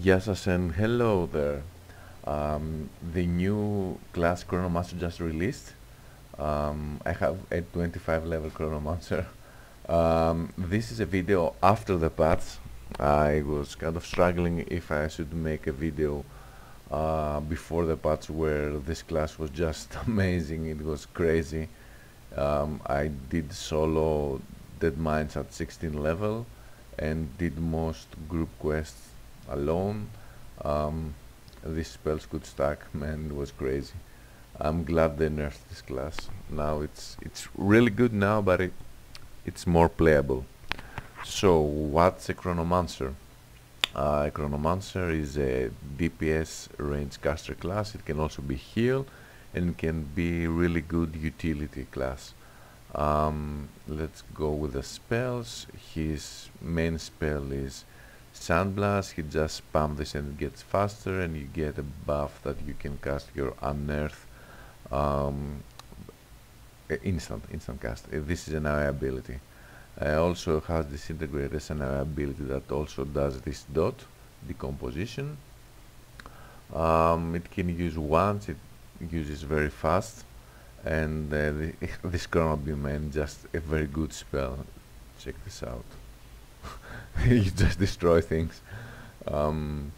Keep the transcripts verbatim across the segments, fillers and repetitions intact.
Yes, Asen, hello there. Um, the new class Chronomancer just released. Um, I have a twenty-five level Chronomancer. Um, this is a video after the patch. I was kind of struggling if I should make a video uh, before the patch where this class was just amazing. It was crazy. Um, I did solo Dead Mines at sixteen level and did most group quests alone. Um, these spells could stack, man, it was crazy. I'm glad they nerfed this class. Now it's it's really good now, but it it's more playable. So what's a Chronomancer? Uh, a Chronomancer is a D P S range caster class. It can also be heal, and it can be really good utility class. Um, let's go with the spells. His main spell is Sandblast. He just spam this and it gets faster, and you get a buff that you can cast your Unearth um, instant, instant cast. Uh, this is an A O E ability. Uh, also has Disintegrate as an A O E ability that also does this dot decomposition. Um, it can use once, it uses very fast, and uh, the, this Chrono Beam, man, just a very good spell. Check this out. You just destroy things. Um,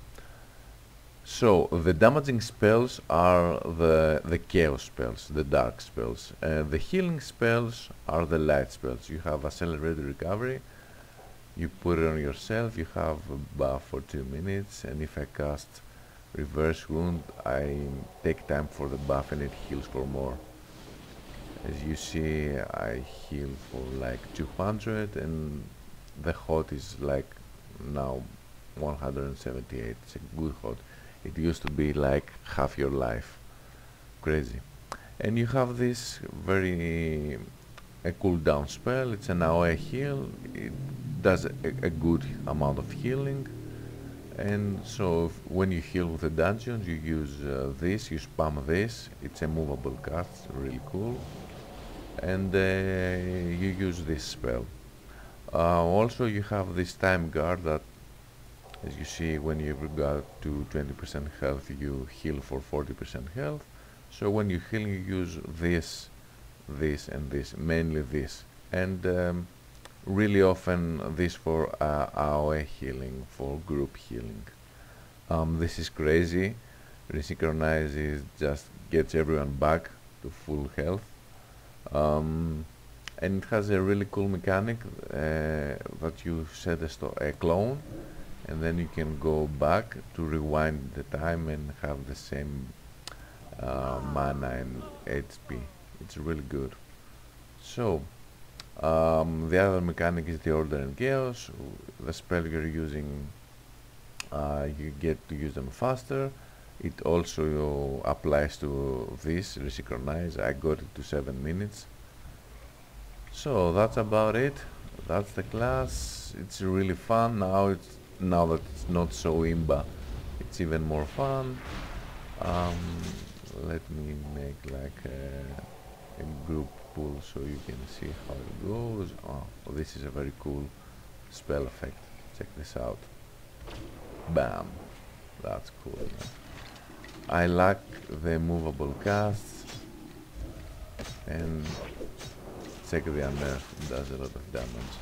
so the damaging spells are the the chaos spells, the dark spells. Uh, the healing spells are the light spells. You have accelerated recovery. You put it on yourself. You have a buff for two minutes, and if I cast reverse wound, I take time for the buff, and it heals for more. As you see, I heal for like two hundred, and the hot is like now one hundred seventy-eight. It's a good hot. It used to be like half your life. Crazy. And you have this very a cooldown spell. It's an A O E heal. It does a, a good amount of healing. And so if, when you heal with the dungeons, you use uh, this, you spam this. It's a movable cast, really cool. And uh, you use this spell. Uh, also you have this time guard that, as you see, when you got to twenty percent health, you heal for forty percent health. So when you heal, you use this, this and this, mainly this, and um, really often this for uh, A O E healing, for group healing. Um, this is crazy. Resynchronize is just gets everyone back to full health. Um, and it has a really cool mechanic uh, that you set a, a clone, and then you can go back to rewind the time and have the same uh, mana and H P. It's really good. So um, the other mechanic is the Order and Chaos. The spell you're using, uh, you get to use them faster. It also applies to this resynchronize. I got it to seven minutes. So that's about it. That's the class. It's really fun now. It's now that it's not so imba, it's even more fun. Um, let me make like a, a group pool so you can see how it goes. Oh, this is a very cool spell effect. Check this out. Bam. That's cool. Yeah. I like the movable casts, and check the unearth, it does a lot of damage.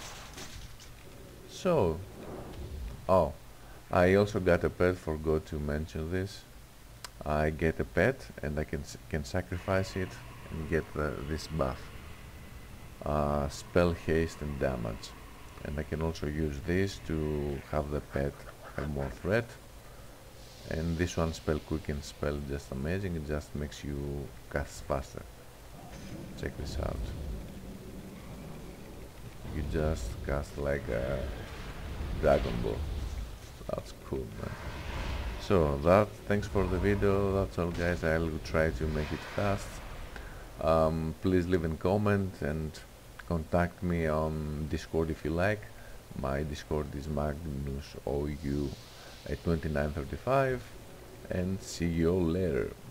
So, oh, I also got a pet, forgot to mention this. I get a pet and I can s can sacrifice it and get the, this buff. Uh, spell haste and damage. And I can also use this to have the pet have more threat. And this one, spell quicken spell, just amazing. It just makes you cast faster. Check this out. You just cast like a Dragon Ball. That's cool, man. So that, thanks for the video. That's all, guys. I'll try to make it fast. Um, please leave a comment and contact me on Discord if you like. My Discord is Magnus O U at twenty-nine thirty-five, and see you all later.